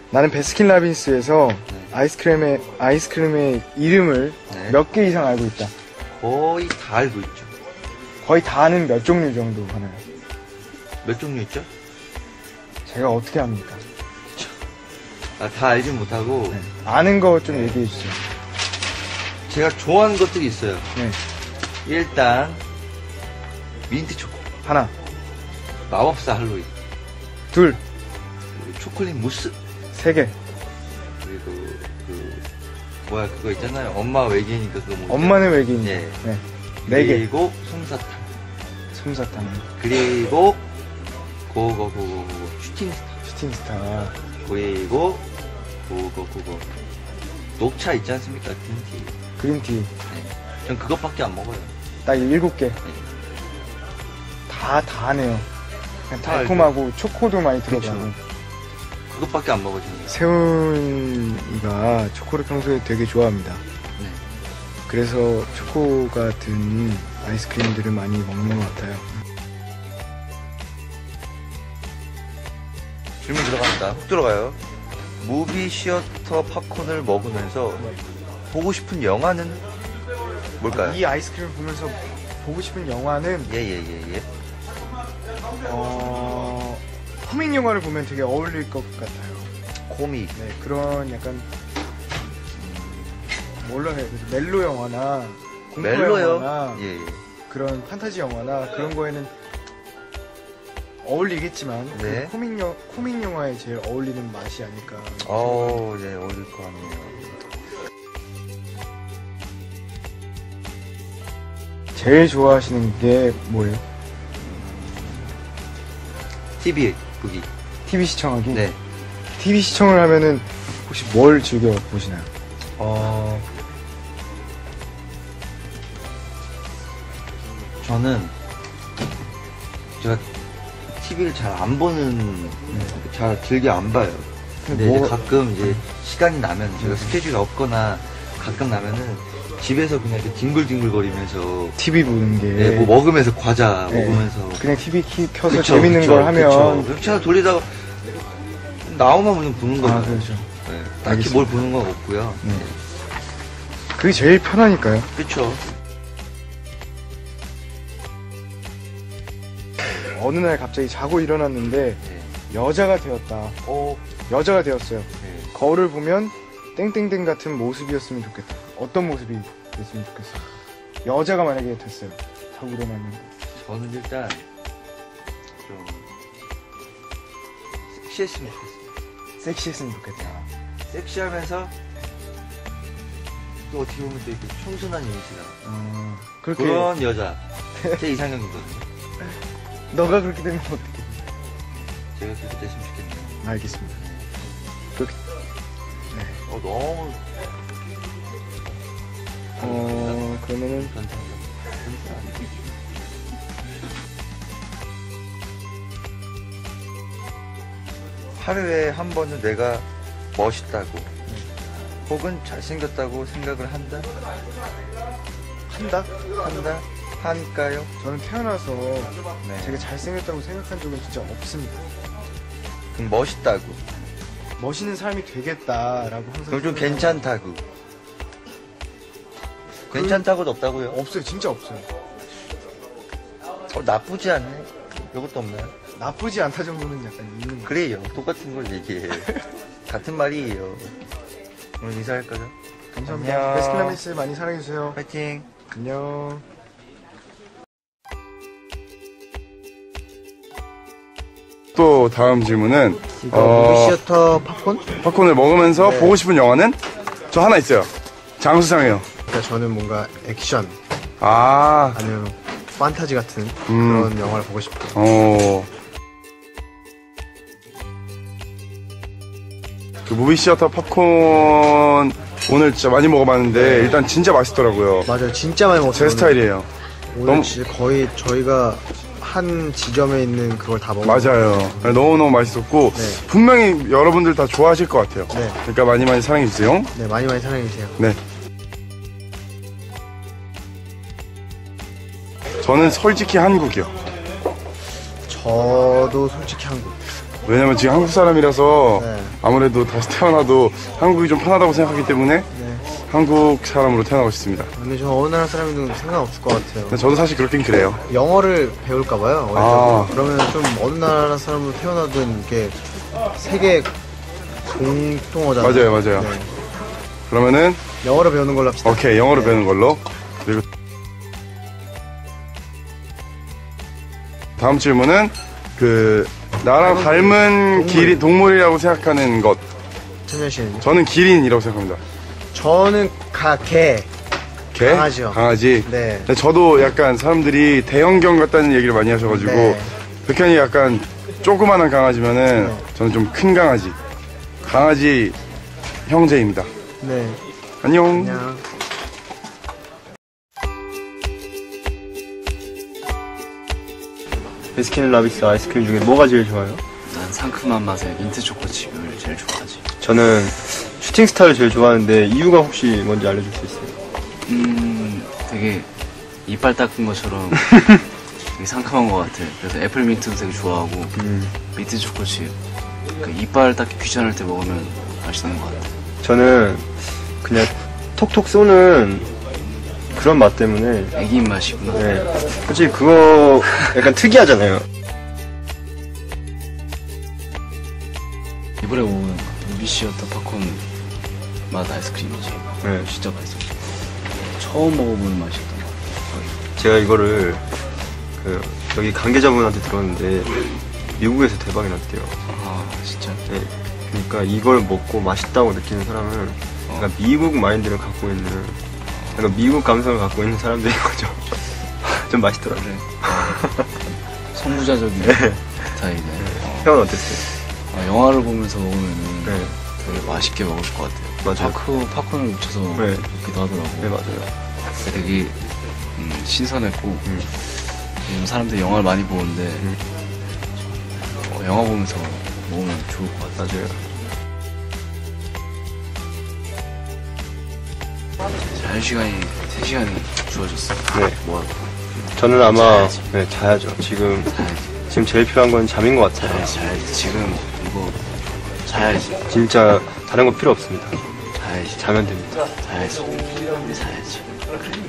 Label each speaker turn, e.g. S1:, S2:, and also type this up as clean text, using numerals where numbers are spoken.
S1: 나는 베스킨라빈스에서 아이스크림의 이름을
S2: 네.
S1: 몇 개 이상 알고 있다.
S2: 거의 다 알고 있죠.
S1: 거의 다는 몇 종류 정도 하나요?
S2: 몇 종류 있죠?
S1: 제가 어떻게 합니까?
S2: 다 알진 못하고
S1: 네. 아는 거 좀 얘기해 주세요.
S2: 제가 좋아하는 것들이 있어요.
S1: 네.
S2: 일단 민트 초코,
S1: 하나,
S2: 마법사 할로윈,
S1: 둘,
S2: 그리고 초콜릿 무스,
S1: 3개.
S2: 그리고 그거 있잖아요. 엄마 외계니까 그거 뭐죠?
S1: 엄마는 외계인.
S2: 예.
S1: 네. 4개.
S2: 그리고 솜사탕.
S1: 솜사탕.
S2: 그리고 그거 슈팅스타.
S1: 슈팅스타.
S2: 그리고 그거 녹차 있지 않습니까? 그린티.
S1: 그린티.
S2: 네. 전 그것밖에 안 먹어요.
S1: 딱 7개.
S2: 네.
S1: 다 하네요. 그냥
S2: 다
S1: 달콤하고 초코도 많이 들어가고.
S2: 그렇죠. 그것밖에 안 먹어, 저는.
S1: 세훈이가 초코를 평소에 되게 좋아합니다.
S2: 네.
S1: 그래서 초코가 든 아이스크림들을 많이 먹는 것 같아요.
S2: 질문 들어갑니다. 훅 들어가요. 무비 시어터 팝콘을 먹으면서 보고 싶은 영화는 뭘까요?
S1: 이 아이스크림을 보면서 보고 싶은 영화는
S2: 예.
S1: 코믹 영화를 보면 되게 어울릴 것 같아요.
S2: 코믹.
S1: 네, 그런 약간 뭘로 해야 되지? 멜로 영화나 공포
S2: 멜로요?
S1: 영화나
S2: 예.
S1: 그런 판타지 영화나 그런 거에는 어울리겠지만
S2: 네.
S1: 그 코믹 영화에 제일 어울리는 맛이 아닐까.
S2: 예, 어울릴 것 같네요.
S1: 제일 좋아하시는 게 뭐예요?
S2: TV 보기.
S1: TV 시청하기?
S2: 네.
S1: TV 시청을 하면은 혹시 뭘 즐겨 보시나요?
S2: 저는 제가 TV를 잘 안 보는, 잘 즐겨 안 봐요. 근데 이제 가끔 이제 시간이 나면 제가 스케줄이 없거나 가끔 나면은 집에서 그냥 이렇게 뒹굴뒹굴거리면서
S1: TV 보는 게
S2: 네, 뭐 먹으면서 과자
S1: 네.
S2: 먹으면서
S1: 그냥 TV 켜서
S2: 그쵸,
S1: 재밌는
S2: 그쵸,
S1: 걸 하면
S2: 그쵸. 채널 돌리다가 나오면 그냥 보는 거죠.
S1: 그렇죠.
S2: 네, 딱히
S1: 알겠습니다.
S2: 뭘 보는 건 없고요.
S1: 네. 그게 제일 편하니까요.
S2: 그쵸.
S1: 어느 날 갑자기 자고 일어났는데
S2: 네.
S1: 여자가 되었다. 여자가 되었어요.
S2: 네.
S1: 거울을 보면 땡땡땡 같은 모습이었으면 좋겠다. 어떤 모습이 됐으면 좋겠어요? 여자가 만약에 됐어요. 자고 일어났는데.
S2: 저는 일단 좀 섹시했으면 좋겠어요.
S1: 섹시했으면 좋겠다.
S2: 섹시하면서 또 어떻게 보면 또 이렇게 청순한 이미지가
S1: 그렇게
S2: 그런 여자 제 이상형이거든요.
S1: 너가 그렇게 되면 어떻게?
S2: 제가 그렇게 됐으면 좋겠네요.
S1: 알겠습니다. 그렇게
S2: 너무
S1: 그러면은
S2: 변태죠. 하루에 한 번은 내가 멋있다고 혹은 잘생겼다고 생각을 한다? 할까요?
S1: 저는 태어나서
S2: 네.
S1: 제가 잘생겼다고 생각한 적은 진짜 없습니다.
S2: 그럼 멋있다고.
S1: 멋있는 사람이 되겠다라고 항상.
S2: 그럼 좀 괜찮다고. 괜찮다고도 없다고요?
S1: 없어요. 진짜 없어요.
S2: 나쁘지 않네. 이것도 없나요?
S1: 나쁘지 않다 정도는 약간 있는 거예요.
S2: 그래요. 똑같은 걸 얘기해. 같은 말이에요. 오늘 인사할 거죠?
S1: 감사합니다.
S2: 안녕.
S1: 베스킨라빈스 많이 사랑해주세요.
S2: 파이팅.
S1: 안녕.
S3: 또 다음 질문은
S1: 무비시어터 팝콘?
S3: 팝콘을 먹으면서
S1: 네.
S3: 보고 싶은 영화는 저 하나 있어요. 장수상이요.
S1: 그러니까 저는 뭔가 액션
S3: 아,
S1: 아니면 판타지 같은 그런 영화를 보고 싶어요.
S3: 그 무비 시어터 팝콘 오늘 진짜 많이 먹어봤는데
S1: 네.
S3: 일단 진짜 맛있더라고요.
S1: 맞아요. 진짜 많이 먹었어요.
S3: 제 스타일이에요.
S1: 오늘
S3: 너무-
S1: 진짜 거의 저희가 한 지점에 있는 그걸 다 먹었어요.
S3: 맞아요. 너무너무 맛있었고
S1: 네.
S3: 분명히 여러분들 다 좋아하실 것 같아요.
S1: 네.
S3: 그러니까 많이 많이 사랑해주세요.
S1: 네, 많이 많이 사랑해주세요.
S3: 네. 저는 솔직히 한국이요.
S1: 저도 솔직히 한국.
S3: 왜냐면 지금 한국 사람이라서
S1: 네.
S3: 아무래도 다시 태어나도 한국이 좀 편하다고 생각하기 때문에
S1: 네.
S3: 한국 사람으로 태어나고 싶습니다.
S1: 근데 저 어느 나라 사람이든 상관없을 것 같아요.
S3: 근데 저도 사실 그렇긴 그래요.
S1: 영어를 배울까봐요.
S3: 아.
S1: 그러면 좀 어느 나라 사람으로 태어나든 이게 세계 공통어잖아요.
S3: 맞아요.
S1: 네.
S3: 그러면은
S1: 영어를 배우는 걸로 합시다.
S3: 오케이, 영어로 배우는 걸로. 그리고 다음 질문은 나랑 닮은 동물이라고 생각하는 것.
S1: 천현 씨는?
S3: 저는 기린이라고 생각합니다.
S1: 저는 개.
S3: 개?
S1: 강아지요.
S3: 강아지.
S1: 네.
S3: 근데 저도 약간 사람들이 대형견 같다는 얘기를 많이 하셔가지고
S1: 네.
S3: 백현이 약간 조그만한 강아지면은
S1: 네.
S3: 저는 좀 큰 강아지. 강아지 형제입니다.
S1: 네.
S3: 안녕.
S1: 안녕.
S4: 베스킨라빈스 아이스크림 중에 뭐가 제일 좋아요?
S5: 난 상큼한 맛의 민트 초코칩을 제일 좋아하지.
S4: 저는 슈팅스타를 제일 좋아하는데 이유가 혹시 뭔지 알려줄 수 있어요?
S5: 되게 이빨 닦은 것처럼 되게 상큼한 것 같아. 그래서 애플민트도 되게 좋아하고 민트 초코칩. 그 이빨 닦기 귀찮을 때 먹으면 맛있는 것 같아.
S4: 저는 그냥 톡톡 쏘는 그런 맛 때문에
S5: 애기 입맛이구나.
S4: 네. 솔직히 그거 약간 특이하잖아요.
S5: 이번에 온 무비시어터 팝콘 맛 아이스크림이지.
S4: 네.
S5: 진짜 맛있어. 처음 먹어보는 맛이었던 것 같아.
S4: 제가 이거를 여기 관계자분한테 들었는데 미국에서 대박이 났대요.
S5: 아 진짜?
S4: 네. 그러니까 이걸 먹고 맛있다고 느끼는 사람은 약간 미국 마인드를 갖고 있는 약간 미국 감성을 갖고 있는 사람들인 거죠. 좀 맛있더라고요.
S5: 그래. 선구자적인 스타일이네.
S4: 형은 어땠어요?
S5: 영화를 보면서 먹으면은
S4: 네.
S5: 되게 맛있게 먹을 것 같아요.
S4: 맞아요.
S5: 팝콘을 묻혀서
S4: 네.
S5: 먹기도 하더라고.
S4: 네, 맞아요.
S5: 되게 신선했고 요즘 사람들이 영화를 많이 보는데 영화 보면서 먹으면 좋을 것 같아요.
S4: 맞아요.
S5: 자유시간이 3시간이 주어졌어.
S4: 네.
S5: 뭐
S4: 저는 아마
S5: 자야지.
S4: 네, 자야죠. 지금
S5: 자야지.
S4: 제일 필요한 건 잠인 것 같아요.
S5: 자야지. 지금 이거 자야지.
S4: 진짜 다른 거 필요 없습니다.
S5: 자야지.
S4: 자면 됩니다.
S5: 자야지. 자야지. 그래.